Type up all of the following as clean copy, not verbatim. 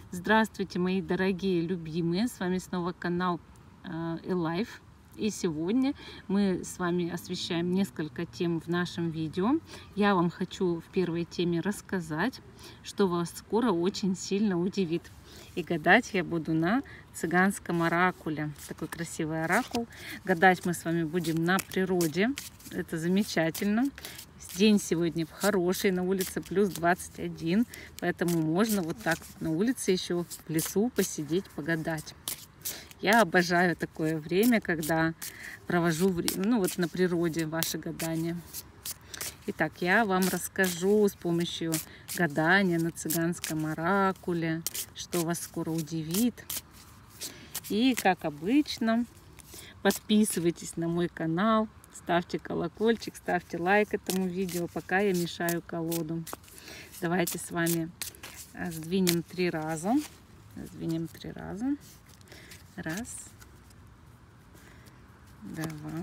Здравствуйте, мои дорогие любимые! С вами снова канал Alive. И сегодня мы с вами освещаем несколько тем в нашем видео. Я вам хочу в первой теме рассказать, что вас скоро очень сильно удивит. И гадать я буду на цыганском оракуле. Такой красивый оракул. Гадать мы с вами будем на природе. Это замечательно. День сегодня хороший, на улице плюс 21, поэтому можно вот так вот на улице еще в лесу посидеть, погадать. Я обожаю такое время, когда провожу вот на природе ваши гадания. Итак, я вам расскажу с помощью гадания на цыганском оракуле, что вас скоро удивит. И, как обычно, подписывайтесь на мой канал. Ставьте колокольчик, ставьте лайк этому видео, пока я мешаю колоду. Давайте с вами сдвинем 3 раза. Сдвинем 3 раза. 1, 2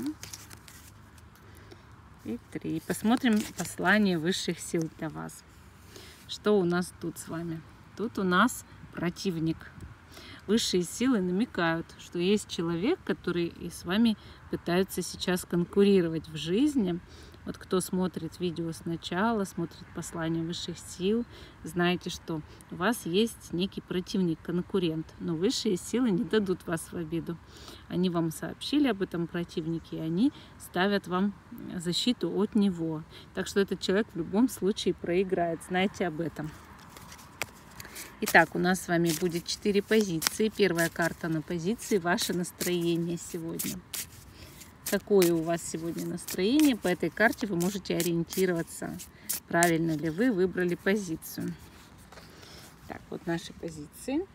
и 3. Посмотрим послание высших сил для вас. Что у нас тут с вами? Тут у нас противник. Высшие силы намекают, что есть человек, который и с вами пытается сейчас конкурировать в жизни. Вот кто смотрит видео сначала, смотрит послание высших сил, знаете, что у вас есть некий противник, конкурент. Но высшие силы не дадут вас в обиду. Они вам сообщили об этом противнике, и они ставят вам защиту от него. Так что этот человек в любом случае проиграет. Знайте об этом. Итак, у нас с вами будет 4 позиции. Первая карта на позиции. Ваше настроение сегодня. Какое у вас сегодня настроение? По этой карте вы можете ориентироваться, правильно ли вы выбрали позицию. Так, вот наши позиции.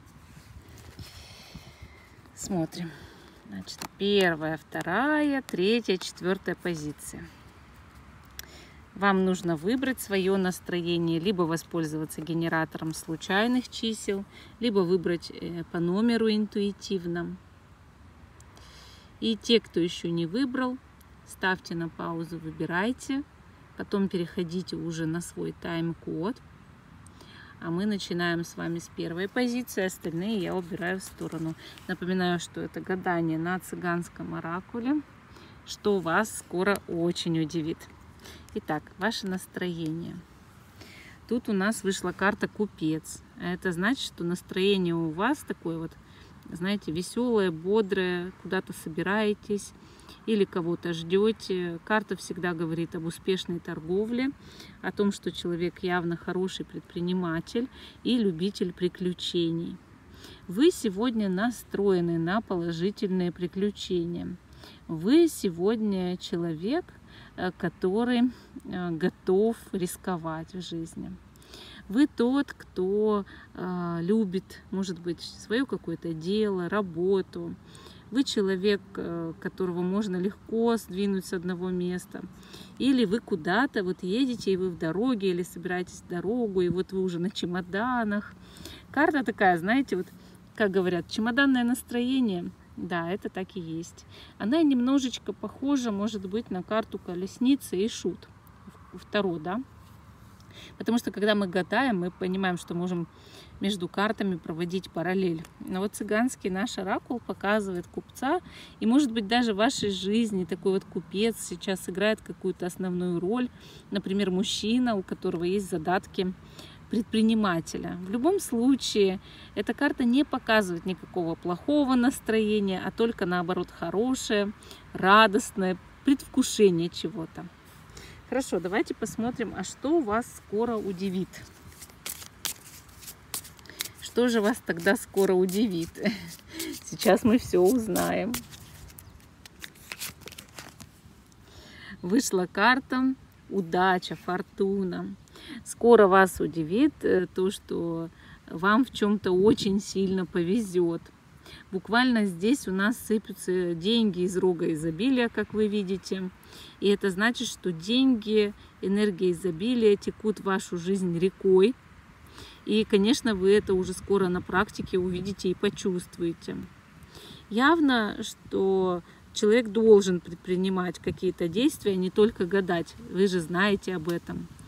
Смотрим. Значит, 1, 2, 3, 4 позиция. Вам нужно выбрать свое настроение, либо воспользоваться генератором случайных чисел, либо выбрать по номеру интуитивно. И те, кто еще не выбрал, ставьте на паузу, выбирайте, потом переходите уже на свой тайм-код. А мы начинаем с вами с 1 позиции, остальные я убираю в сторону. Напоминаю, что это гадание на цыганском оракуле, что вас скоро очень удивит. Итак, ваше настроение. Тут у нас вышла карта Купец. Это значит, что настроение у вас такое вот, знаете, веселое, бодрое, куда-то собираетесь или кого-то ждете. Карта всегда говорит об успешной торговле, о том, что человек явно хороший предприниматель и любитель приключений. Вы сегодня настроены на положительные приключения. Вы сегодня человек, который готов рисковать в жизни. Вы тот, кто любит, может быть, свое какое-то дело, работу. Вы человек, которого можно легко сдвинуть с одного места. Или вы куда-то вот едете, и вы в дороге, или собираетесь в дорогу, и вот вы уже на чемоданах. Карта такая, знаете, вот как говорят, чемоданное настроение. Да, это так и есть. Она немножечко похожа, может быть, на карту колесницы и шут. Второй, да? Потому что, когда мы гадаем, мы понимаем, что можем между картами проводить параллель. Но вот цыганский наш оракул показывает купца. И, может быть, даже в вашей жизни такой вот купец сейчас играет какую-то основную роль. Например, мужчина, у которого есть задатки предпринимателя. В любом случае, эта карта не показывает никакого плохого настроения, а только наоборот хорошее, радостное предвкушение чего-то. Хорошо, давайте посмотрим, а что вас скоро удивит. Что же вас тогда скоро удивит? Сейчас мы все узнаем. Вышла карта удача, фортуна. Скоро вас удивит то, что вам в чем-то очень сильно повезет. Буквально здесь у нас сыпятся деньги из рога изобилия, как вы видите. И это значит, что деньги, энергия изобилия текут в вашу жизнь рекой. И, конечно, вы это уже скоро на практике увидите и почувствуете. Явно, что человек должен предпринимать какие-то действия, не только гадать. Вы же знаете об этом.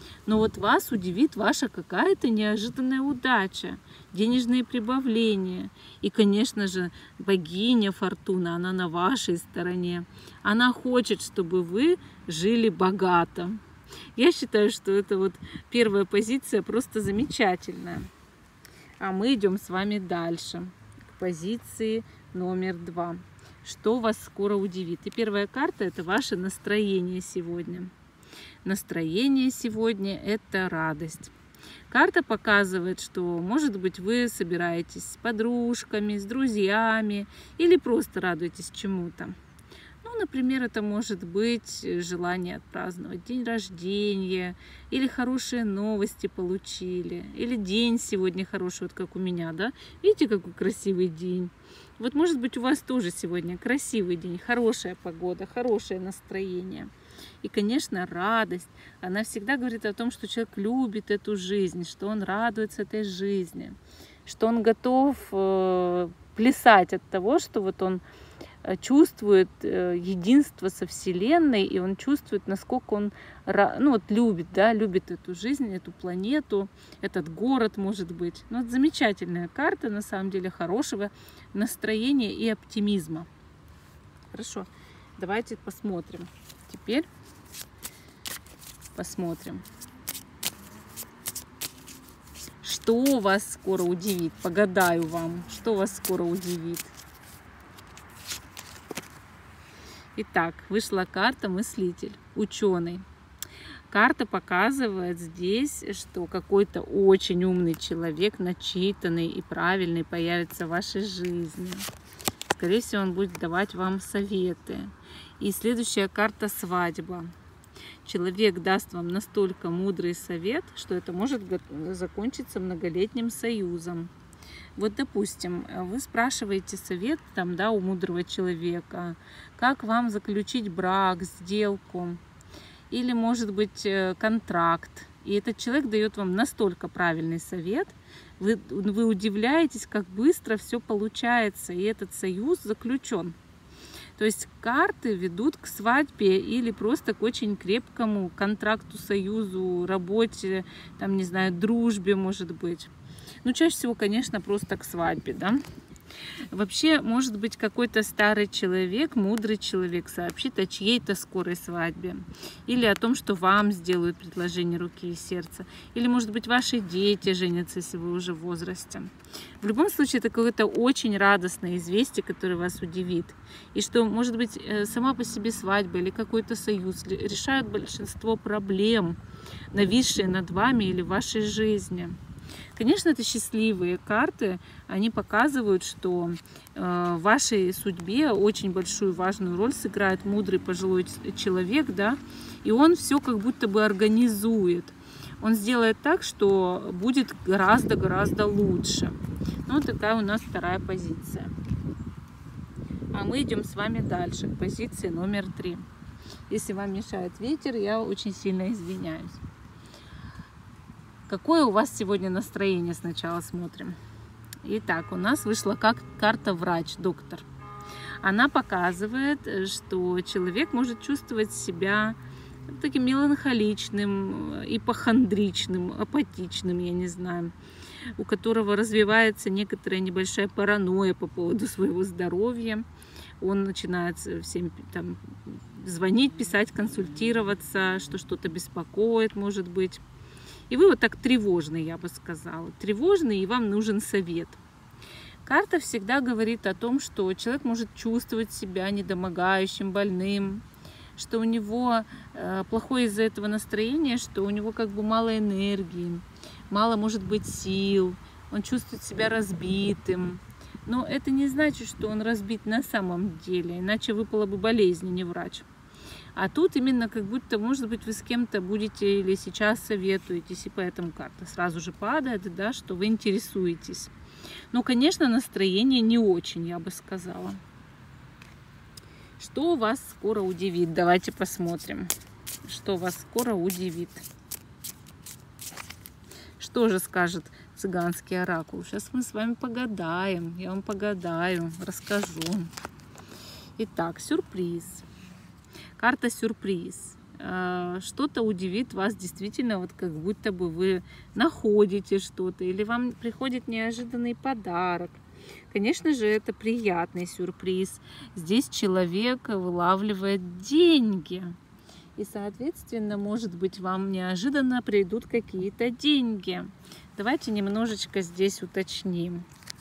Но вот вас удивит ваша какая-то неожиданная удача, денежные прибавления. И, конечно же, богиня Фортуна, она на вашей стороне. Она хочет, чтобы вы жили богато. Я считаю, что это вот первая позиция просто замечательная. А мы идем с вами дальше, к позиции номер 2. Что вас скоро удивит? И первая карта – это ваше настроение сегодня. Настроение сегодня – это радость. Карта показывает, что, может быть, вы собираетесь с подружками, с друзьями или просто радуетесь чему-то. Ну, например, это может быть желание отпраздновать день рождения, или хорошие новости получили, или день сегодня хороший, вот как у меня, да? Видите, какой красивый день? Вот, может быть, у вас тоже сегодня красивый день, хорошая погода, хорошее настроение. И, конечно, радость, она всегда говорит о том, что человек любит эту жизнь, что он радуется этой жизни, что он готов плясать от того, что вот он чувствует единство со Вселенной, и он чувствует, насколько он любит, да, любит эту жизнь, эту планету, этот город, может быть. Ну, это замечательная карта, на самом деле, хорошего настроения и оптимизма. Хорошо, давайте посмотрим. Теперь посмотрим, что вас скоро удивит. Погадаю вам, что вас скоро удивит. Итак, вышла карта мыслитель, ученый. Карта показывает здесь, что какой-то очень умный человек, начитанный и правильный, появится в вашей жизни. Скорее всего, он будет давать вам советы. И следующая карта свадьба. Человек даст вам настолько мудрый совет, что это может закончиться многолетним союзом. Вот, допустим, вы спрашиваете совет там, да, у мудрого человека, как вам заключить брак, сделку, или, может быть, контракт. И этот человек дает вам настолько правильный совет, вы удивляетесь, как быстро все получается, и этот союз заключен. То есть карты ведут к свадьбе или просто к очень крепкому контракту, союзу, работе, там, не знаю, дружбе, может быть. Ну, чаще всего, конечно, просто к свадьбе, да. Вообще, может быть, какой-то старый человек, мудрый человек сообщит о чьей-то скорой свадьбе. Или о том, что вам сделают предложение руки и сердца. Или, может быть, ваши дети женятся, если вы уже в возрасте. В любом случае, это какое-то очень радостное известие, которое вас удивит. И что, может быть, сама по себе свадьба или какой-то союз решают большинство проблем, нависшие над вами или в вашей жизни. Конечно, это счастливые карты, они показывают, что в вашей судьбе очень большую важную роль сыграет мудрый пожилой человек, да, и он все как будто бы организует. Он сделает так, что будет гораздо-гораздо лучше. Ну, вот такая у нас вторая позиция. А мы идем с вами дальше, к позиции номер 3. Если вам мешает ветер, я очень сильно извиняюсь. Какое у вас сегодня настроение? Сначала смотрим. Итак, у нас вышла как карта врач, доктор. Она показывает, что человек может чувствовать себя таким меланхоличным, ипохондричным, апатичным, я не знаю, у которого развивается некоторая небольшая паранойя по поводу своего здоровья. Он начинает всем там звонить, писать, консультироваться, что что-то беспокоит, может быть. И вы вот так тревожный, я бы сказала. Тревожный, и вам нужен совет. Карта всегда говорит о том, что человек может чувствовать себя недомогающим, больным, что у него плохое из-за этого настроение, что у него как бы мало энергии, мало, может быть, сил, он чувствует себя разбитым. Но это не значит, что он разбит на самом деле, иначе выпала бы болезнь, не врач. А тут именно как будто, может быть, вы с кем-то будете или сейчас советуетесь, и поэтому карта сразу же падает, да, что вы интересуетесь. Но, конечно, настроение не очень, я бы сказала. Что вас скоро удивит? Давайте посмотрим, что вас скоро удивит. Что же скажет цыганский оракул? Сейчас мы с вами погадаем, я вам погадаю, расскажу. Итак, сюрприз. Карта сюрприз. что-то удивит вас действительно, вот как будто бы вы находите что-то, или вам приходит неожиданный подарок. Конечно же, это приятный сюрприз. Здесь человек вылавливает деньги. И, соответственно, может быть, вам неожиданно придут какие-то деньги. Давайте немножечко здесь уточним.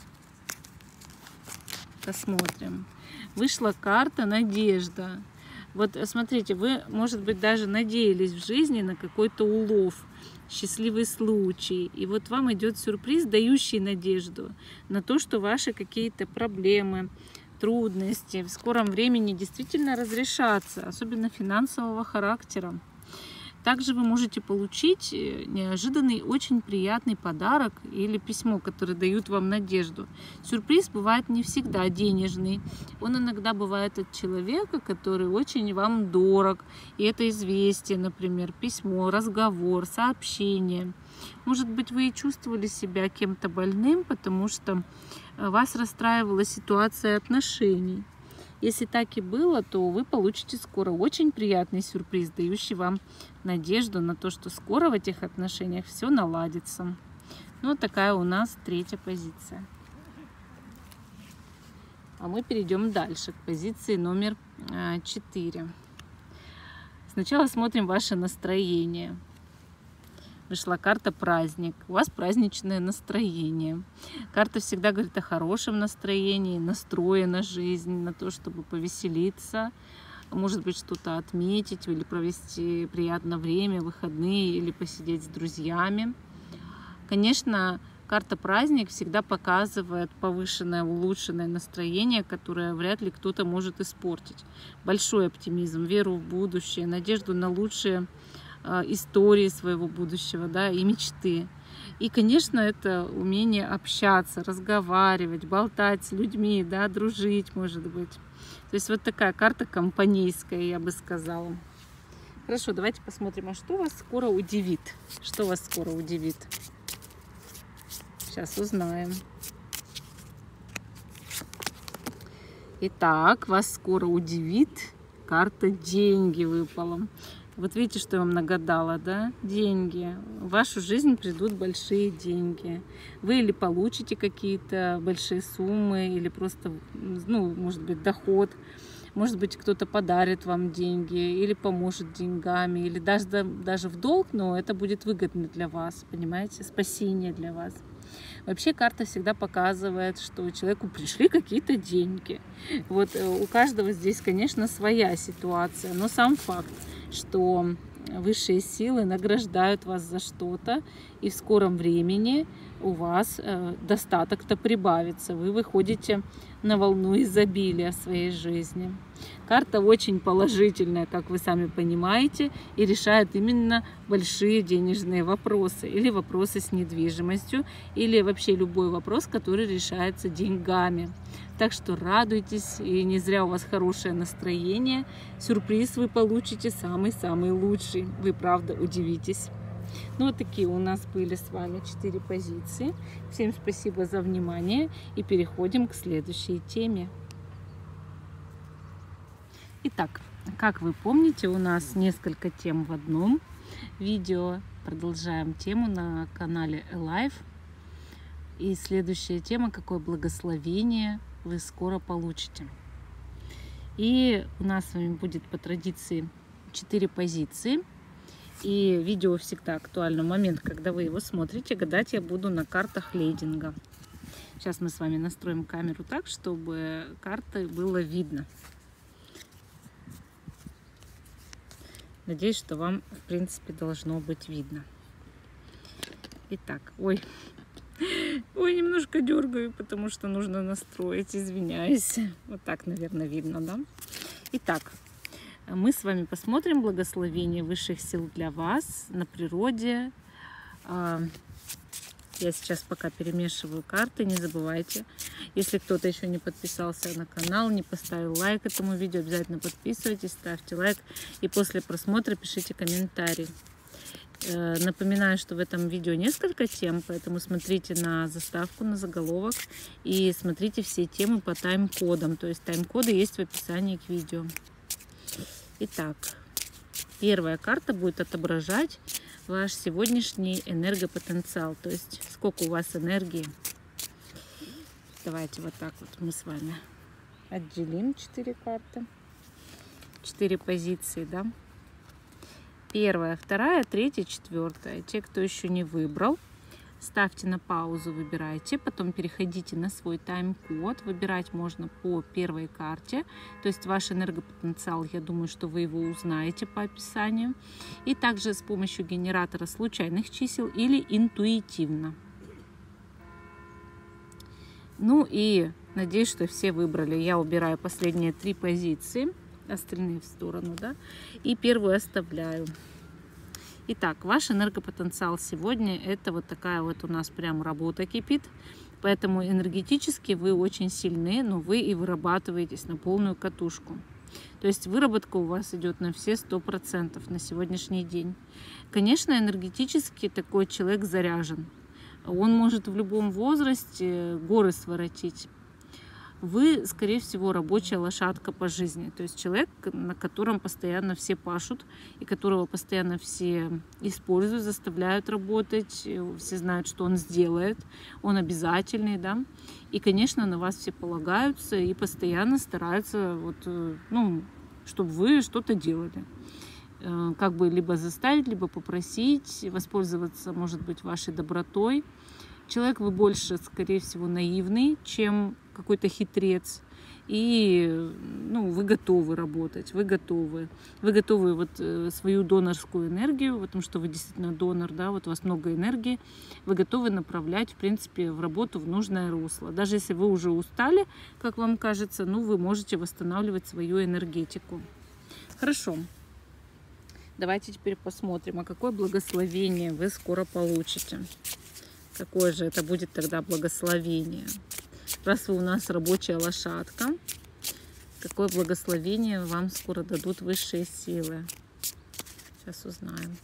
Посмотрим. Вышла карта «Надежда». Вот смотрите, вы, может быть, даже надеялись в жизни на какой-то улов, счастливый случай. И вот вам идет сюрприз, дающий надежду на то, что ваши какие-то проблемы, трудности в скором времени действительно разрешатся, особенно финансового характера. Также вы можете получить неожиданный, очень приятный подарок или письмо, которое дают вам надежду. Сюрприз бывает не всегда денежный. Он иногда бывает от человека, который очень вам дорог. И это известие, например, письмо, разговор, сообщение. Может быть, вы и чувствовали себя кем-то больным, потому что вас расстраивала ситуация отношений. Если так и было, то вы получите скоро очень приятный сюрприз, дающий вам надежду на то, что скоро в этих отношениях все наладится. Ну, вот такая у нас третья позиция. А мы перейдем дальше, к позиции номер 4. Сначала смотрим ваше настроение. Вышла карта «Праздник». У вас праздничное настроение. Карта всегда говорит о хорошем настроении, настрое на жизнь, на то, чтобы повеселиться, может быть, что-то отметить или провести приятное время, выходные, или посидеть с друзьями. Конечно, карта «Праздник» всегда показывает повышенное, улучшенное настроение, которое вряд ли кто-то может испортить. Большой оптимизм, веру в будущее, надежду на лучшее истории своего будущего, да, и мечты. И, конечно, это умение общаться, разговаривать, болтать с людьми, да, дружить, может быть. То есть вот такая карта компанейская, я бы сказала. Хорошо, давайте посмотрим, а что вас скоро удивит? Что вас скоро удивит? Сейчас узнаем. Итак, вас скоро удивит карта «Деньги» выпала. Вот видите, что я вам нагадала, да? Деньги. В вашу жизнь придут большие деньги. Вы или получите какие-то большие суммы, или просто, ну, может быть, доход. Может быть, кто-то подарит вам деньги, или поможет деньгами, или даже в долг, но это будет выгодно для вас, понимаете? Спасение для вас. Вообще карта всегда показывает, что человеку пришли какие-то деньги. Вот у каждого здесь, конечно, своя ситуация, но сам факт, что высшие силы награждают вас за что-то, и в скором времени у вас достаток-то прибавится. Вы выходите на волну изобилия в своей жизни. Карта очень положительная, как вы сами понимаете, и решает именно большие денежные вопросы, или вопросы с недвижимостью, или вообще любой вопрос, который решается деньгами. Так что радуйтесь, и не зря у вас хорошее настроение. Сюрприз вы получите самый-самый лучший. Вы, правда, удивитесь. Ну, вот такие у нас были с вами 4 позиции. Всем спасибо за внимание, и переходим к следующей теме. Итак, как вы помните, у нас несколько тем в одном видео. Продолжаем тему на канале Alive. И следующая тема: какое благословение вы скоро получите. И у нас с вами будет по традиции 4 позиции. И видео всегда актуально в момент, когда вы его смотрите. Гадать я буду на картах лейдинга. Сейчас мы с вами настроим камеру так, чтобы карты было видно. Надеюсь, что вам, в принципе, должно быть видно. Итак, ой, немножко дергаю, потому что нужно настроить, извиняюсь. Вот так, наверное, видно, да? Итак, мы с вами посмотрим благословение высших сил для вас на природе. Я сейчас пока перемешиваю карты, не забывайте. Если кто-то еще не подписался на канал, не поставил лайк этому видео, обязательно подписывайтесь, ставьте лайк и после просмотра пишите комментарий. Напоминаю, что в этом видео несколько тем, поэтому смотрите на заставку, на заголовок и смотрите все темы по тайм-кодам. То есть тайм-коды есть в описании к видео. Итак, Первая карта будет отображать ваш сегодняшний энергопотенциал, то есть сколько у вас энергии. Давайте вот так вот мы с вами отделим 4 карты, 4 позиции, да. Первая, вторая, третья, четвертая. Те, кто еще не выбрал, ставьте на паузу, выбирайте, потом переходите на свой тайм-код. Выбирать можно по первой карте, то есть ваш энергопотенциал, я думаю, что вы его узнаете по описанию. И также с помощью генератора случайных чисел или интуитивно. Ну и надеюсь, что все выбрали. Я убираю последние 3 позиции, остальные в сторону, да, и первую оставляю. Итак, ваш энергопотенциал сегодня это вот такая вот у нас прям работа кипит, поэтому энергетически вы очень сильны, но вы и вырабатываетесь на полную катушку. То есть выработка у вас идет на все 100% на сегодняшний день. Конечно, энергетически такой человек заряжен. Он может в любом возрасте горы своротить. Вы, скорее всего, рабочая лошадка по жизни. То есть человек, на котором постоянно все пашут, и которого постоянно все используют, заставляют работать. Все знают, что он сделает. Он обязательный, да. И, конечно, на вас все полагаются и постоянно стараются, вот, ну, чтобы вы что-то делали. Как бы либо заставить, либо попросить, воспользоваться, может быть, вашей добротой. Человек вы больше, скорее всего, наивный, чем какой-то хитрец. И ну, вы готовы работать, вы готовы вот свою донорскую энергию, потому что вы действительно донор, да, вот у вас много энергии, вы готовы направлять, в принципе, в работу в нужное русло. Даже если вы уже устали, как вам кажется, ну, вы можете восстанавливать свою энергетику. Хорошо. Давайте теперь посмотрим, а какое благословение вы скоро получите. Какое же это будет тогда благословение? Раз вы у нас рабочая лошадка, какое благословение вам скоро дадут высшие силы? Сейчас узнаем.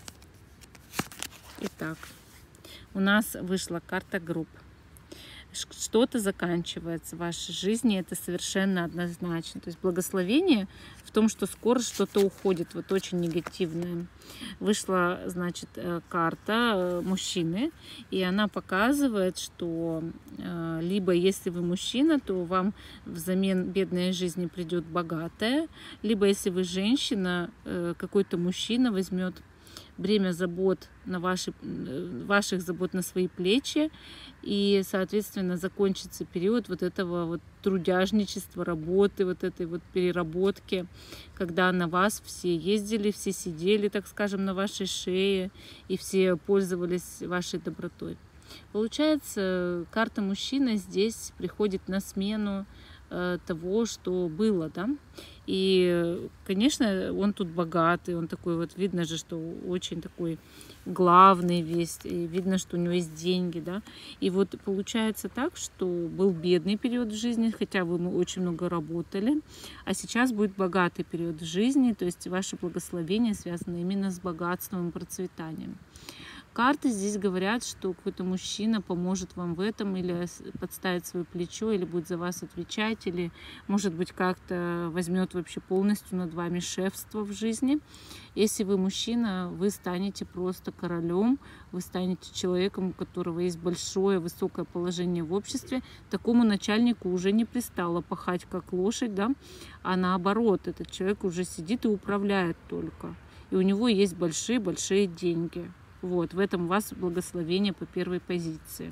Итак, у нас вышла карта групп. Что-то заканчивается в вашей жизни, это совершенно однозначно. То есть благословение в том, что скоро что-то уходит, вот очень негативное. Вышла, значит, карта мужчины, и она показывает, что либо если вы мужчина, то вам взамен бедной жизни придет богатая, либо если вы женщина, какой-то мужчина возьмет бремя забот на ваших забот на свои плечи, и, соответственно, закончится период вот этого вот трудяжничества, работы, вот этой вот переработки, когда на вас все ездили, все сидели, так скажем, на вашей шее, и все пользовались вашей добротой. Получается, карта мужчины здесь приходит на смену того, что было, да. И, конечно, он тут богатый, он такой вот, видно же, что очень такой главный весь, и видно, что у него есть деньги, да. И вот получается так, что был бедный период в жизни, хотя вы очень много работали, а сейчас будет богатый период в жизни, то есть ваше благословение связано именно с богатством и процветанием. Карты здесь говорят, что какой-то мужчина поможет вам в этом, или подставит свое плечо, или будет за вас отвечать, или, может быть, как-то возьмет вообще полностью над вами шефство в жизни. Если вы мужчина, вы станете просто королем, вы станете человеком, у которого есть большое, высокое положение в обществе. Такому начальнику уже не пристало пахать как лошадь, да? А наоборот, этот человек уже сидит и управляет только. И у него есть большие-большие деньги. Вот, в этом у вас благословение по первой позиции.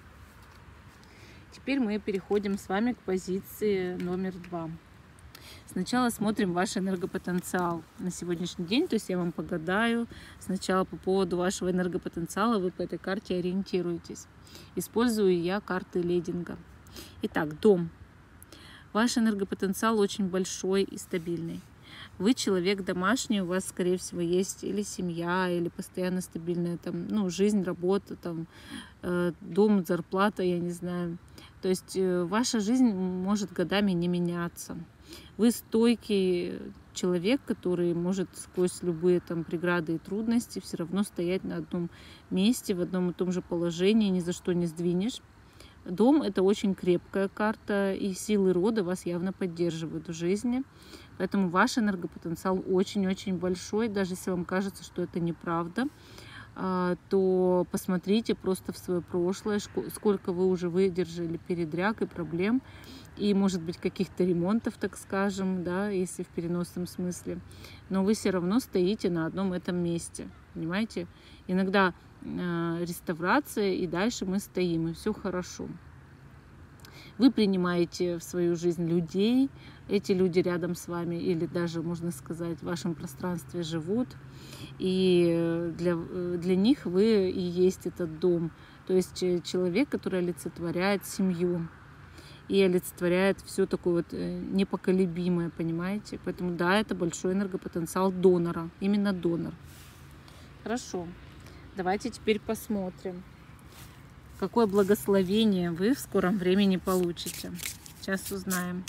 Теперь мы переходим с вами к позиции номер 2. Сначала смотрим ваш энергопотенциал на сегодняшний день. То есть я вам погадаю сначала по поводу вашего энергопотенциала. Вы по этой карте ориентируетесь. Использую я карты лединга. Итак, дом. Ваш энергопотенциал очень большой и стабильный. Вы человек домашний, у вас, скорее всего, есть или семья, или постоянно стабильная там, ну, жизнь, работа, там, дом, зарплата, я не знаю. То есть ваша жизнь может годами не меняться. Вы стойкий человек, который может сквозь любые там преграды и трудности все равно стоять на одном месте, в одном и том же положении, ни за что не сдвинешь. Дом — это очень крепкая карта, и силы рода вас явно поддерживают в жизни. Поэтому ваш энергопотенциал очень-очень большой. Даже если вам кажется, что это неправда, то посмотрите просто в свое прошлое, сколько вы уже выдержали передряг и проблем, и, может быть, каких-то ремонтов, так скажем, да, если в переносном смысле. Но вы все равно стоите на одном этом месте, понимаете? Иногда реставрация, и дальше мы стоим, и все хорошо. Вы принимаете в свою жизнь людей, эти люди рядом с вами, или даже, можно сказать, в вашем пространстве живут, и для них вы и есть этот дом. То есть человек, который олицетворяет семью и олицетворяет все такое вот непоколебимое, понимаете? Поэтому да, это большой энергопотенциал донора, именно донор. Хорошо, давайте теперь посмотрим, какое благословение вы в скором времени получите. Сейчас узнаем,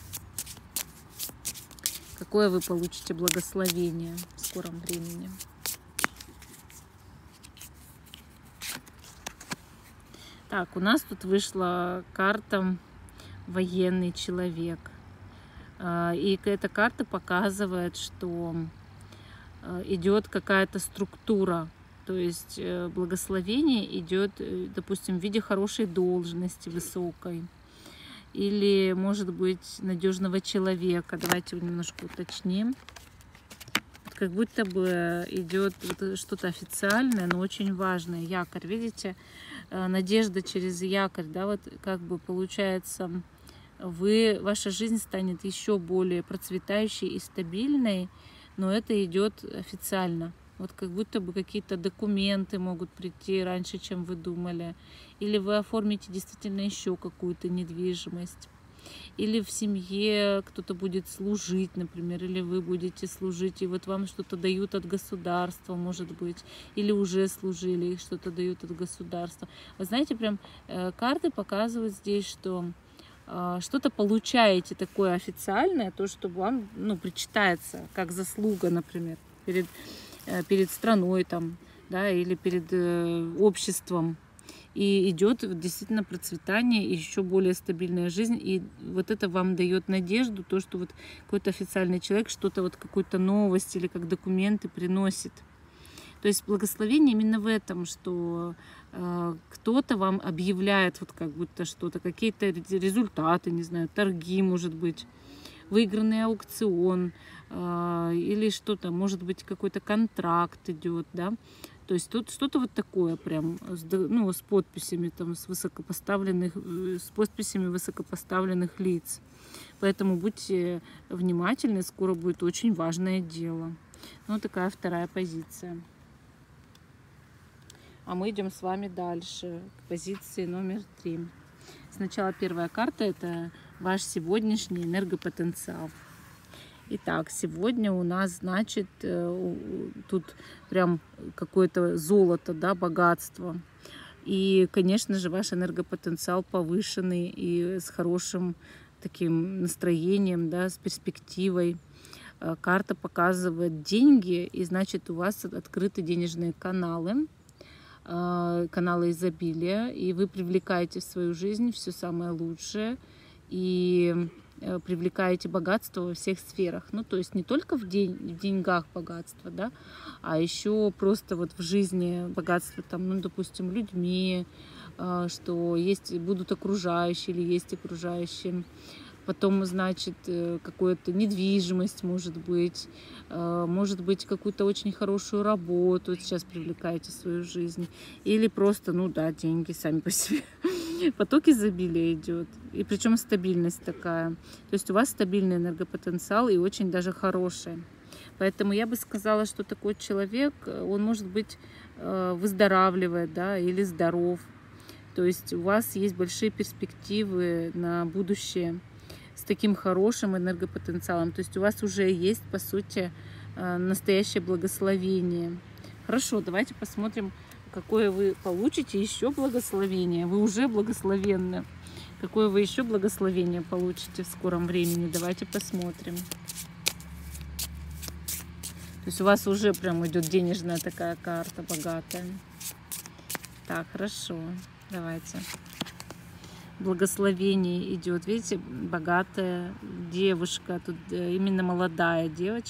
какое вы получите благословение в скором времени. Так, у нас тут вышла карта «Военный человек». И эта карта показывает, что идет какая-то структура. То есть благословение идет, допустим, в виде хорошей должности, высокой. Или, может быть, надежного человека. Давайте немножко уточним. Вот как будто бы идет что-то официальное, но очень важное. Якорь, видите? Надежда через якорь, да, вот как бы получается, ваша жизнь станет еще более процветающей и стабильной, но это идет официально. Вот как будто бы какие-то документы могут прийти раньше, чем вы думали. Или вы оформите действительно еще какую-то недвижимость. Или в семье кто-то будет служить, например, или вы будете служить, и вот вам что-то дают от государства, может быть, или уже служили, и что-то дают от государства. Вы знаете, прям карты показывают здесь, что что-то получаете такое официальное, то, что вам, ну, причитается, как заслуга, например, перед страной там, да, или перед обществом. И идет действительно процветание и еще более стабильная жизнь. И вот это вам дает надежду, то, что вот какой-то официальный человек что-то, вот какую-то новость или как документы приносит. То есть благословение именно в этом, что кто-то вам объявляет вот как будто что-то, какие-то результаты, не знаю, торги, может быть, выигранный аукцион или что-то, может быть, какой-то контракт идет, да. То есть тут что-то вот такое прям, ну, с подписями там, с подписями высокопоставленных лиц. Поэтому будьте внимательны, скоро будет очень важное дело. Ну, такая вторая позиция. А мы идем с вами дальше, к позиции номер 3. Сначала первая карта — это ваш сегодняшний энергопотенциал. Итак, сегодня у нас, значит, тут прям какое-то золото, да, богатство. И, конечно же, ваш энергопотенциал повышенный и с хорошим таким настроением, да, с перспективой. Карта показывает деньги, и, значит, у вас открыты денежные каналы изобилия, и вы привлекаете в свою жизнь все самое лучшее, и привлекаете богатство во всех сферах. Ну, то есть не только в деньгах богатство, да, а еще просто вот в жизни богатство, там, ну, допустим, людьми, что есть, будут окружающие или есть окружающие. Потом, значит, какую-то недвижимость, может быть какую-то очень хорошую работу вот сейчас привлекаете в свою жизнь. Или просто, ну да, деньги сами по себе. Поток изобилия идет. И причем стабильность такая. То есть у вас стабильный энергопотенциал и очень даже хороший. Поэтому я бы сказала, что такой человек, он, может быть, выздоравливает, да, или здоров. То есть у вас есть большие перспективы на будущее с таким хорошим энергопотенциалом. То есть у вас уже есть, по сути, настоящее благословение. Хорошо, давайте посмотрим, какое вы получите еще благословение. Вы уже благословенны. Какое вы еще благословение получите в скором времени. Давайте посмотрим. То есть у вас уже прям идет денежная такая карта, богатая. Так, хорошо. Давайте. благословение идет. Видите, богатая девушка, тут именно молодая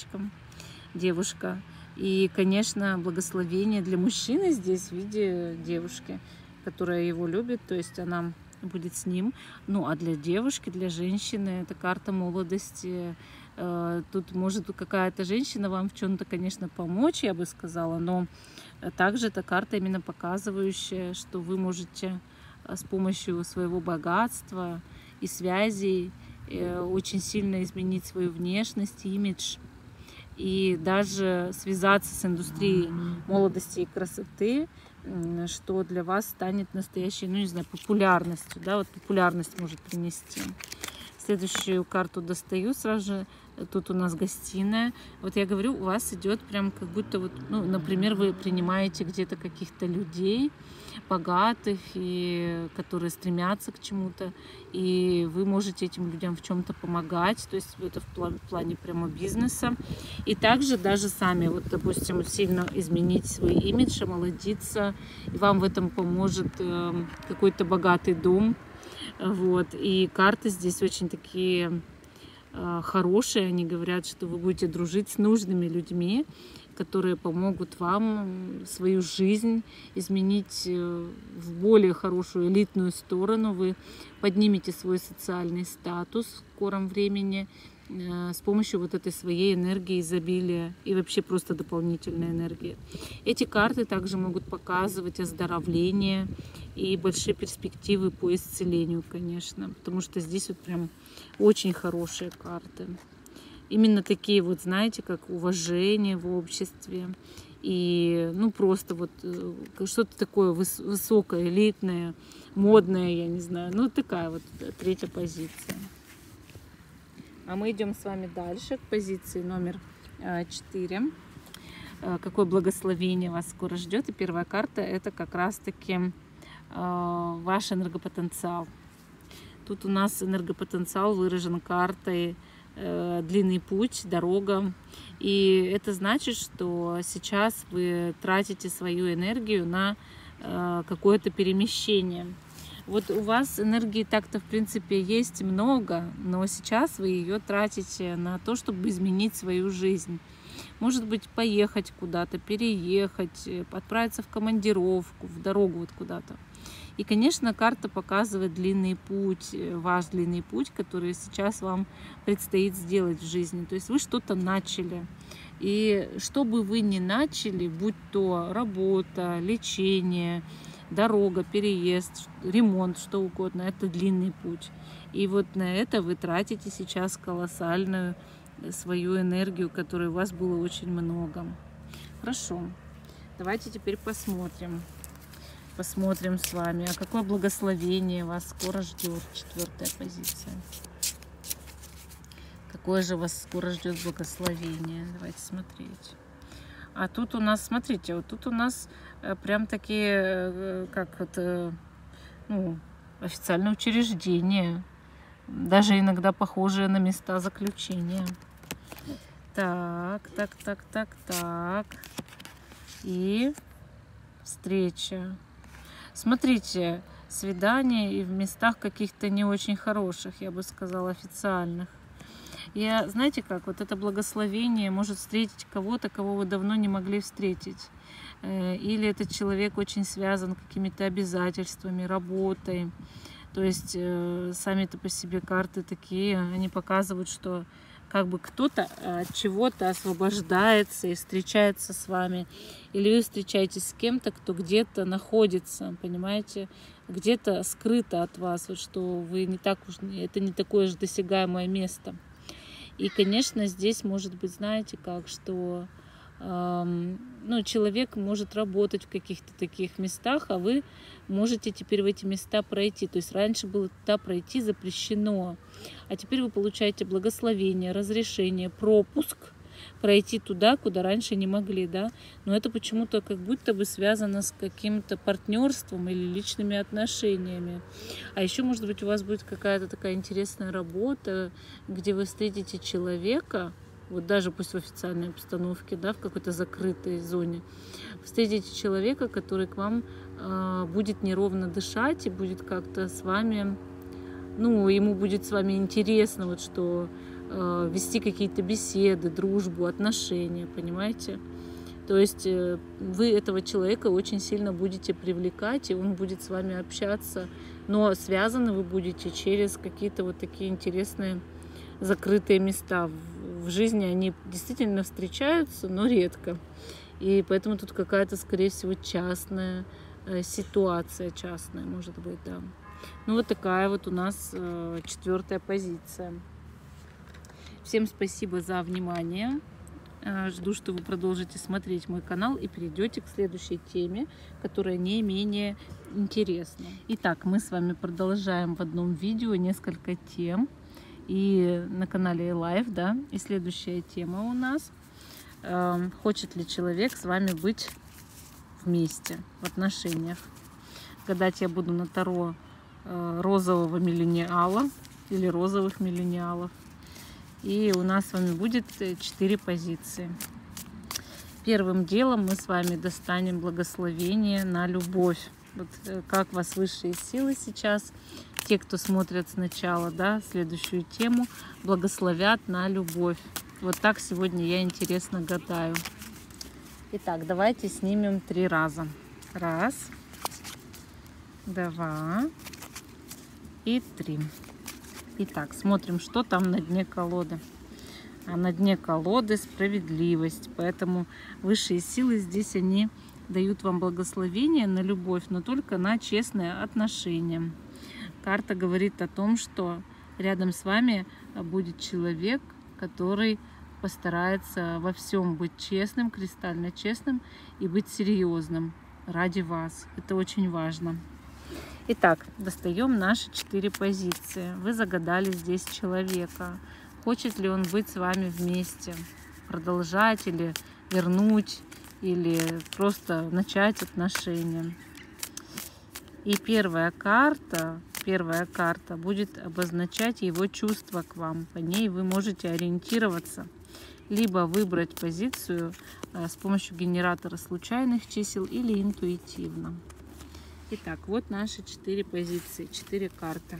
девушка. И, конечно, благословение для мужчины здесь в виде девушки, которая его любит, то есть она будет с ним. Ну, а для девушки, для женщины это карта молодости. Тут может какая-то женщина вам в чем-то, конечно, помочь, я бы сказала, но также эта карта именно показывающая, что вы можете с помощью своего богатства и связей очень сильно изменить свою внешность, имидж, и даже связаться с индустрией молодости и красоты, что для вас станет настоящей, ну не знаю, популярностью, да, вот популярность может принести. Следующую карту достаю сразу же. Тут у нас гостиная. Вот я говорю, у вас идет прям как будто вот, ну, например, вы принимаете где-то каких-то людей богатых, и которые стремятся к чему-то, и вы можете этим людям в чем-то помогать, то есть это в плане прямо бизнеса. И также даже сами, вот, допустим, сильно изменить свой имидж, омолодиться, и вам в этом поможет какой-то богатый дом. Вот. И карты здесь очень такие хорошие. Они говорят, что вы будете дружить с нужными людьми, которые помогут вам свою жизнь изменить в более хорошую элитную сторону. Вы поднимете свой социальный статус в скором времени с помощью вот этой своей энергии изобилия и вообще просто дополнительной энергии. Эти карты также могут показывать оздоровление и большие перспективы по исцелению, конечно, потому что здесь вот прям очень хорошие карты. Именно такие вот, знаете, как уважение в обществе и, ну, просто вот что-то такое высокое, элитное, модное, я не знаю, ну, такая вот третья позиция. А мы идем с вами дальше к позиции номер 4. Какое благословение вас скоро ждет. И первая карта — это как раз-таки ваш энергопотенциал. Тут у нас энергопотенциал выражен картой длинный путь, дорога. И это значит, что сейчас вы тратите свою энергию на какое-то перемещение. Вот у вас энергии так-то, в принципе, есть много, но сейчас вы ее тратите на то, чтобы изменить свою жизнь. Может быть, поехать куда-то, переехать, отправиться в командировку, в дорогу вот куда-то. И, конечно, карта показывает длинный путь, ваш длинный путь, который сейчас вам предстоит сделать в жизни. То есть вы что-то начали. И что бы вы ни начали, будь то работа, лечение, дорога, переезд, ремонт, что угодно, это длинный путь. И вот на это вы тратите сейчас колоссальную свою энергию, которой у вас было очень много. Хорошо, давайте теперь посмотрим с вами, а какое благословение вас скоро ждет. Четвертая позиция. Какое же вас скоро ждет благословение? Давайте смотреть. А тут у нас, смотрите, вот тут у нас прям такие, как это, ну, официальные учреждения, даже иногда похожие на места заключения. Так. И встреча. Смотрите, свидания и в местах каких-то не очень хороших, я бы сказала, официальных. И знаете как, вот это благословение может встретить кого-то, кого вы давно не могли встретить. Или этот человек очень связан какими-то обязательствами, работой. То есть сами-то по себе карты такие, они показывают, что как бы кто-то от чего-то освобождается и встречается с вами. Или вы встречаетесь с кем-то, кто где-то находится, понимаете, где-то скрыто от вас, вот что вы не так уж, это не такое же досягаемое место. И, конечно, здесь может быть, знаете, как, что ну, человек может работать в каких-то таких местах, а вы можете теперь в эти места пройти. То есть раньше было туда пройти запрещено, а теперь вы получаете благословение, разрешение, пропуск пройти туда, куда раньше не могли, да. Но это почему-то как будто бы связано с каким-то партнерством или личными отношениями. А еще, может быть, у вас будет какая-то такая интересная работа, где вы встретите человека, вот даже пусть в официальной обстановке, да, в какой-то закрытой зоне, встретите человека, который к вам будет неровно дышать и будет как-то с вами ну, ему будет с вами интересно, вот что вести какие-то беседы, дружбу, отношения, понимаете? То есть вы этого человека очень сильно будете привлекать, и он будет с вами общаться, но связаны вы будете через какие-то вот такие интересные закрытые места. В жизни они действительно встречаются, но редко. И поэтому тут какая-то, скорее всего, частная ситуация, частная, может быть, да. Ну вот такая вот у нас 4-я позиция. Всем спасибо за внимание. Жду, что вы продолжите смотреть мой канал и перейдете к следующей теме, которая не менее интересна. Итак, мы с вами продолжаем в одном видео несколько тем. И на канале Live, да. И следующая тема у нас: хочет ли человек с вами быть вместе, в отношениях. Гадать я буду на таро розового миллениала или розовых миллениалов. И у нас с вами будет 4 позиции. Первым делом мы с вами достанем благословение на любовь. Вот как вас высшие силы сейчас, те, кто смотрят сначала, да, следующую тему, благословят на любовь. Вот так сегодня я интересно гадаю. Итак, давайте снимем 3 раза. 1, 2 и 3. Итак, смотрим, что там на дне колоды. А на дне колоды справедливость. Поэтому высшие силы здесь, они дают вам благословение на любовь, но только на честные отношения. Карта говорит о том, что рядом с вами будет человек, который постарается во всем быть честным, кристально честным и быть серьезным ради вас. Это очень важно. Итак, достаем наши 4 позиции. Вы загадали здесь человека. Хочет ли он быть с вами вместе? Продолжать или вернуть, или просто начать отношения? И первая карта будет обозначать его чувства к вам. По ней вы можете ориентироваться. Либо выбрать позицию с помощью генератора случайных чисел или интуитивно. Итак, вот наши 4 позиции, 4 карты.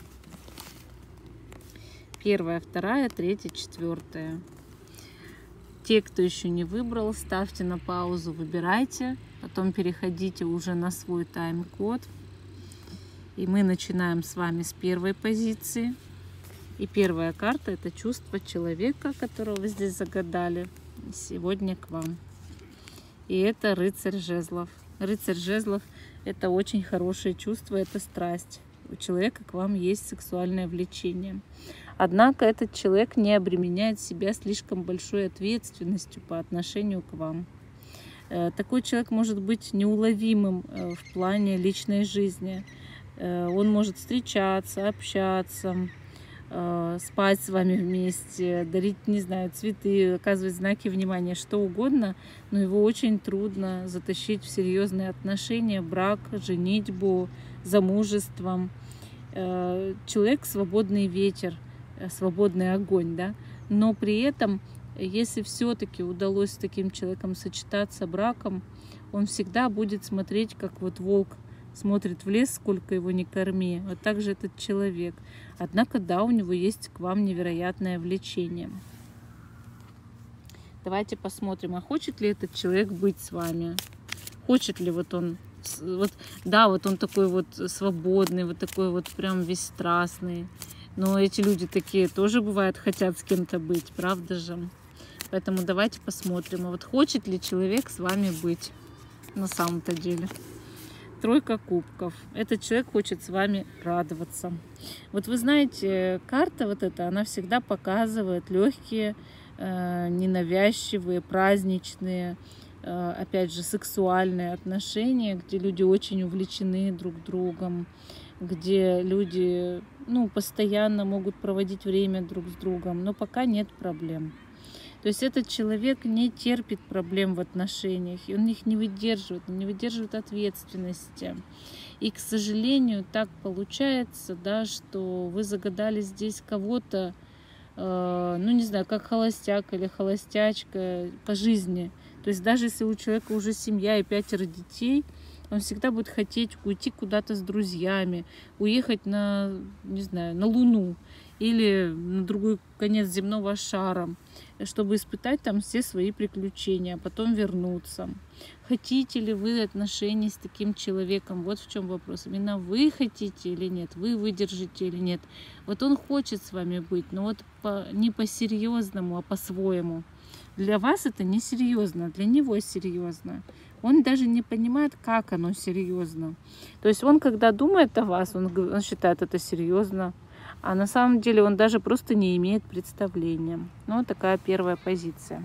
1, 2, 3, 4. Те, кто еще не выбрал, ставьте на паузу, выбирайте. Потом переходите уже на свой тайм-код. И мы начинаем с вами с 1 позиции. И первая карта — это чувство человека, которого вы здесь загадали сегодня к вам. И это рыцарь жезлов. Рыцарь жезлов — это очень хорошее чувство, это страсть. У человека к вам есть сексуальное влечение. Однако этот человек не обременяет себя слишком большой ответственностью по отношению к вам. Такой человек может быть неуловимым в плане личной жизни. Он может встречаться, общаться, спать с вами вместе, дарить, не знаю, цветы, оказывать знаки внимания, что угодно, но его очень трудно затащить в серьезные отношения, брак, женитьбу, замужество. Человек — свободный ветер, свободный огонь, да, но при этом, если все-таки удалось с таким человеком сочетаться браком, он всегда будет смотреть, как вот волк смотрит в лес, сколько его не корми. Вот так же этот человек. Однако, да, у него есть к вам невероятное влечение. Давайте посмотрим, а хочет ли этот человек быть с вами? Хочет ли вот он, да, вот он такой вот свободный, вот такой вот прям весь страстный. Но эти люди такие тоже, бывает, хотят с кем-то быть, правда же? Поэтому давайте посмотрим, а вот хочет ли человек с вами быть на самом-то деле. 3 кубков. Этот человек хочет с вами радоваться. Вот вы знаете, карта вот эта, она всегда показывает легкие, ненавязчивые, праздничные, опять же, сексуальные отношения, где люди очень увлечены друг другом, где люди, ну, постоянно могут проводить время друг с другом, но пока нет проблем. То есть этот человек не терпит проблем в отношениях, и он их не выдерживает ответственности. И, к сожалению, так получается, да, что вы загадали здесь кого-то, ну, не знаю, как холостяк или холостячка по жизни. То есть даже если у человека уже семья и 5 детей, Он всегда будет хотеть уйти куда-то с друзьями, уехать на, не знаю, на Луну или на другой конец земного шара, чтобы испытать там все свои приключения, а потом вернуться. Хотите ли вы отношений с таким человеком? Вот в чем вопрос. Именно вы хотите или нет? Вы выдержите или нет? Вот он хочет с вами быть, но вот не по-серьезному, а по-своему. Для вас это не серьезно, для него серьезно. Он даже не понимает, как оно серьезно. То есть он, когда думает о вас, он считает это серьезно. А на самом деле он даже просто не имеет представления. Ну, вот такая первая позиция.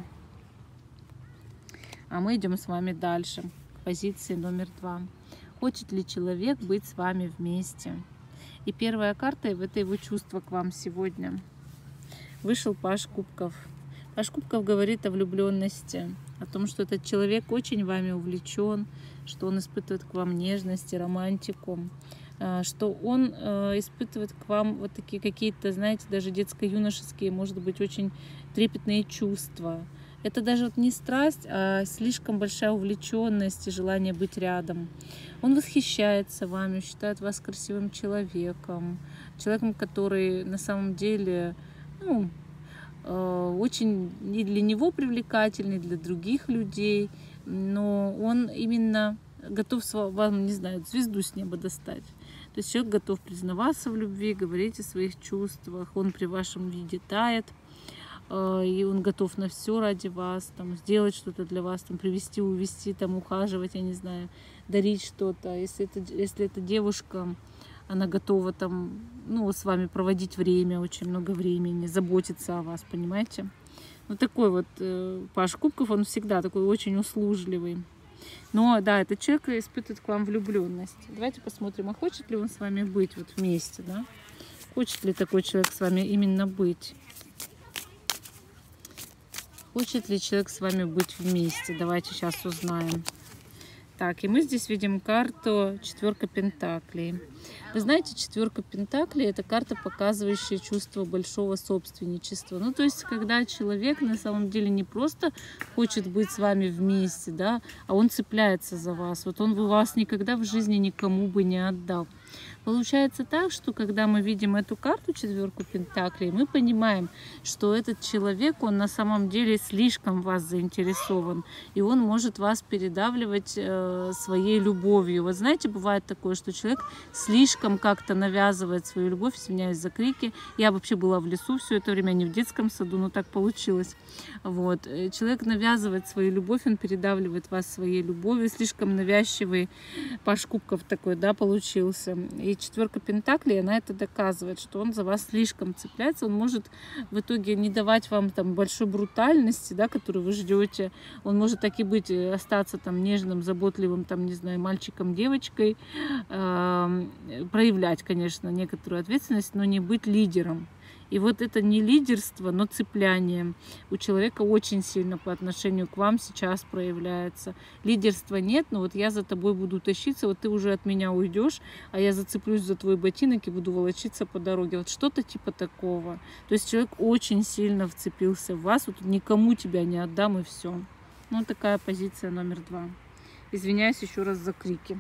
А мы идем с вами дальше, к позиции номер 2. Хочет ли человек быть с вами вместе? И первая карта, это его чувство к вам сегодня. Вышел Паж Кубков. Паж Кубков говорит о влюбленности, о том, что этот человек очень вами увлечен, что он испытывает к вам нежность и романтику, что он испытывает к вам вот такие какие-то, знаете, даже детско-юношеские, может быть, очень трепетные чувства. Это даже вот не страсть, а слишком большая увлеченность и желание быть рядом. Он восхищается вами, считает вас красивым человеком, человеком, который на самом деле, ну, очень и для него привлекательный, для других людей, но он именно готов вам, не знаю, звезду с неба достать. То есть человек готов признаваться в любви, говорить о своих чувствах, он при вашем виде тает, и он готов на все ради вас, там, сделать что-то для вас, там, привезти, увезти, там, ухаживать, я не знаю, дарить что-то. Если это девушка, она готова там, ну, с вами проводить время, очень много времени, заботиться о вас, понимаете? Ну, такой вот Паж Кубков, он всегда такой очень услужливый. Но, да, этот человек испытывает к вам влюбленность. Давайте посмотрим, а хочет ли он с вами быть вот вместе, да? Хочет ли такой человек с вами именно быть? Хочет ли человек с вами быть вместе? Давайте сейчас узнаем. Так, и мы здесь видим карту четверка пентаклей. Вы знаете, четверка пентаклей — это карта, показывающая чувство большого собственничества. Ну, то есть, когда человек на самом деле не просто хочет быть с вами вместе, да, а он цепляется за вас. Вот он бы вас никогда в жизни никому бы не отдал. Получается так, что когда мы видим эту карту, четверку пентаклей, мы понимаем, что этот человек, он на самом деле слишком в вас заинтересован, и он может вас передавливать своей любовью. Вот знаете, бывает такое, что человек слишком как-то навязывает свою любовь, извиняюсь за крики. Я вообще была в лесу все это время, не в детском саду, но так получилось. Вот. Человек навязывает свою любовь, он передавливает вас своей любовью, слишком навязчивый Паж Кубков такой, да, получился. И четверка пентаклей, она это доказывает, что он за вас слишком цепляется, он может в итоге не давать вам там большой брутальности, да, которую вы ждете, он может так и быть, остаться там нежным, заботливым, там, не знаю, мальчиком, девочкой, проявлять, конечно, некоторую ответственность, но не быть лидером. И вот это не лидерство, но цепляние у человека очень сильно по отношению к вам сейчас проявляется. Лидерства нет, но вот я за тобой буду тащиться, вот ты уже от меня уйдешь, а я зацеплюсь за твой ботинок и буду волочиться по дороге. Вот что-то типа такого. То есть человек очень сильно вцепился в вас, вот никому тебя не отдам и все. Ну, такая позиция номер 2. Извиняюсь еще раз за крики.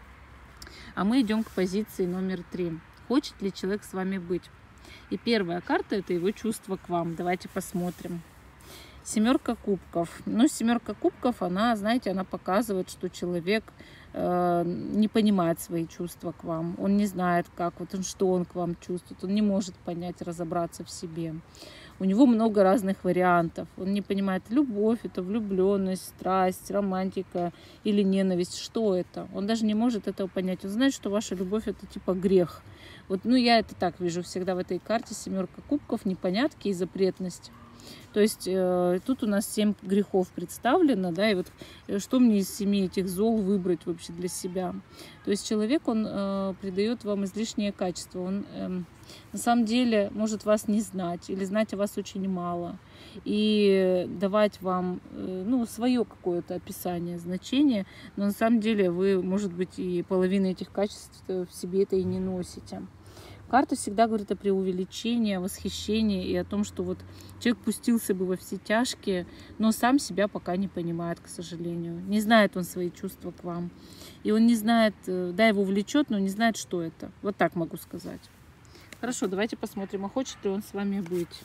А мы идем к позиции номер 3. Хочет ли человек с вами быть? И первая карта — это его чувство к вам. Давайте посмотрим. Семерка кубков. Ну, семерка кубков, она, знаете, она показывает, что человек не понимает свои чувства к вам. Он не знает, как, вот что он к вам чувствует. Он не может понять, разобраться в себе. У него много разных вариантов. Он не понимает, любовь это влюбленность, страсть, романтика или ненависть. Что это? Он даже не может этого понять. Он знает, что ваша любовь это типа грех. Вот, ну, я это так вижу всегда в этой карте. Семерка кубков, непонятки и запретность. То есть тут у нас 7 грехов представлено, да, и вот что мне из 7 этих зол выбрать вообще для себя. То есть человек, он придает вам излишнее качество, он на самом деле может вас не знать или знать о вас очень мало и давать вам, ну, свое какое-то описание, значение, но на самом деле вы, может быть, и половину этих качеств в себе это и не носите. карта всегда говорит о преувеличении, о восхищении и о том, что вот человек пустился бы во все тяжкие, но сам себя пока не понимает, к сожалению. Не знает он свои чувства к вам. И он не знает, да, его влечет, но не знает, что это. Вот так могу сказать. Хорошо, давайте посмотрим, а хочет ли он с вами быть.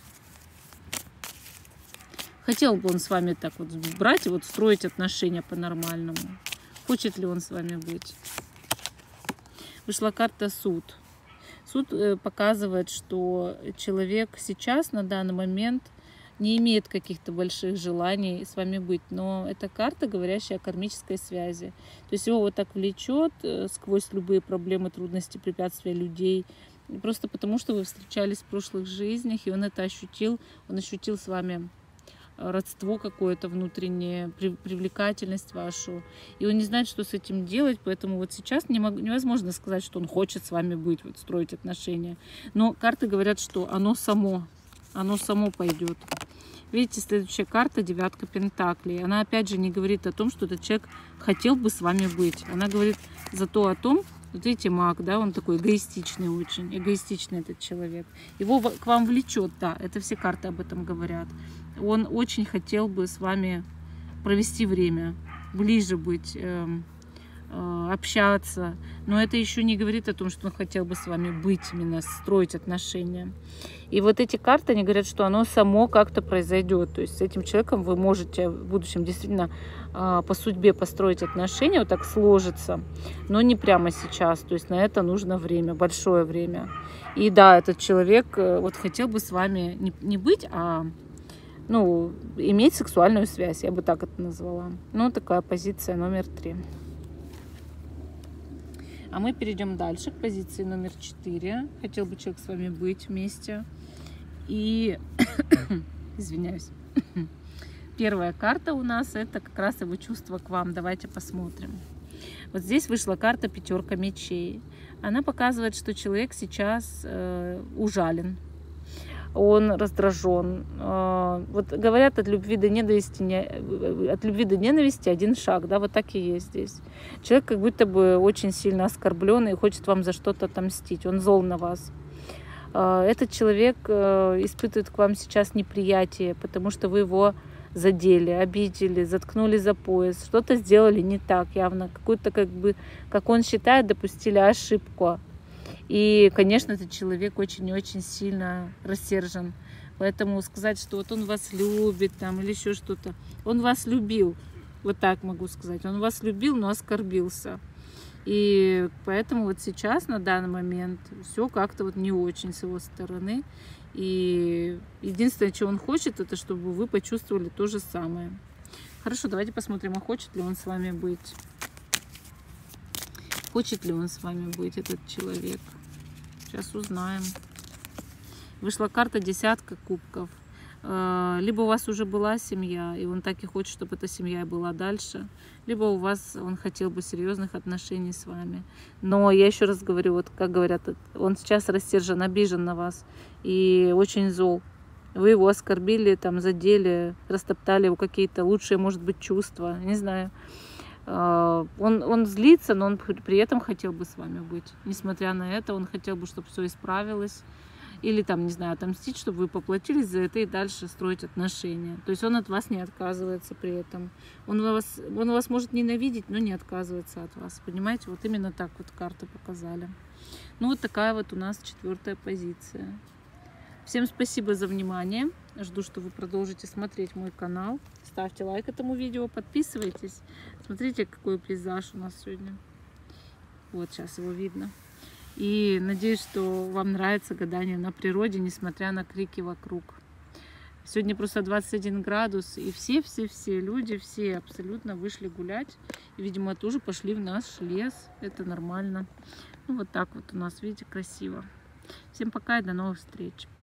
Хотел бы он с вами так вот брать и вот строить отношения по-нормальному. Хочет ли он с вами быть? Вышла карта суд. Суд показывает, что человек сейчас, на данный момент, не имеет каких-то больших желаний с вами быть. Но это карта, говорящая о кармической связи. То есть его вот так влечет сквозь любые проблемы, трудности, препятствия людей. Просто потому, что вы встречались в прошлых жизнях, и он это ощутил. Он ощутил с вами родство какое-то внутреннее, привлекательность вашу. И он не знает, что с этим делать, поэтому вот сейчас невозможно сказать, что он хочет с вами быть, вот, строить отношения. Но карты говорят, что оно само пойдет. Видите, следующая карта, 9 пентаклей. Она опять же не говорит о том, что этот человек хотел бы с вами быть. Она говорит зато о том, вот видите, маг, да, он такой эгоистичный очень, эгоистичный этот человек. Его к вам влечет, да, это все карты об этом говорят. Он очень хотел бы с вами провести время, ближе быть, общаться. Но это еще не говорит о том, что он хотел бы с вами быть, именно строить отношения. И вот эти карты, они говорят, что оно само как-то произойдет. То есть с этим человеком вы можете в будущем действительно по судьбе построить отношения, вот так сложится, но не прямо сейчас. То есть на это нужно время, большое время. И да, этот человек вот хотел бы с вами не быть, а иметь сексуальную связь, я бы так это назвала. Ну, такая позиция номер 3. А мы перейдем дальше к позиции номер 4. Хотел бы человек с вами быть вместе. И, извиняюсь, первая карта у нас это как раз его чувство к вам. Давайте посмотрим. Вот здесь вышла карта 5 мечей. Она показывает, что человек сейчас ужален. Он раздражен. Вот говорят, от любви до ненависти один шаг, да, вот так и есть здесь. Человек как будто бы очень сильно оскорблен и хочет вам за что-то отомстить. Он зол на вас. Этот человек испытывает к вам сейчас неприятие, потому что вы его задели, обидели, заткнули за пояс, что-то сделали не так явно, какую-то, как он считает, допустили ошибку. И, конечно, этот человек очень и очень сильно рассержен. Поэтому сказать, что вот он вас любит там, или еще что-то. Он вас любил, вот так могу сказать. Он вас любил, но оскорбился. И поэтому вот сейчас, на данный момент, все как-то вот не очень с его stороны. И единственное, что он хочет, это чтобы вы почувствовали то же самое. Хорошо, давайте посмотрим, а хочет ли он с вами быть. Хочет ли он с вами быть, этот человек? Сейчас узнаем. Вышла карта 10 кубков. Либо у вас уже была семья, и он так и хочет, чтобы эта семья была дальше, либо он хотел бы серьезных отношений с вами. Но я еще раз говорю, вот как говорят, он сейчас рассержен, обижен на вас и очень зол. Вы его оскорбили, там, задели, растоптали его какие-то лучшие, может быть, чувства, не знаю. Он злится, но он при этом хотел бы с вами быть. Несмотря на это, он хотел бы, чтобы все исправилось. Или там, не знаю, отомстить, чтобы вы поплатились за это и дальше строить отношения. То есть он от вас не отказывается при этом. Он вас может ненавидеть, но не отказывается от вас. Понимаете, вот именно так вот карты показали. Ну вот такая вот у нас 4-я позиция. Всем спасибо за внимание. Жду, что вы продолжите смотреть мой канал. Ставьте лайк этому видео, подписывайтесь. Смотрите, какой пейзаж у нас сегодня. Вот сейчас его видно. И надеюсь, что вам нравится гадание на природе, несмотря на крики вокруг. Сегодня просто 21 градус, и все люди, все абсолютно вышли гулять. И, видимо, тоже пошли в наш лес. Это нормально. Ну, вот так вот у нас, видите, красиво. Всем пока и до новых встреч.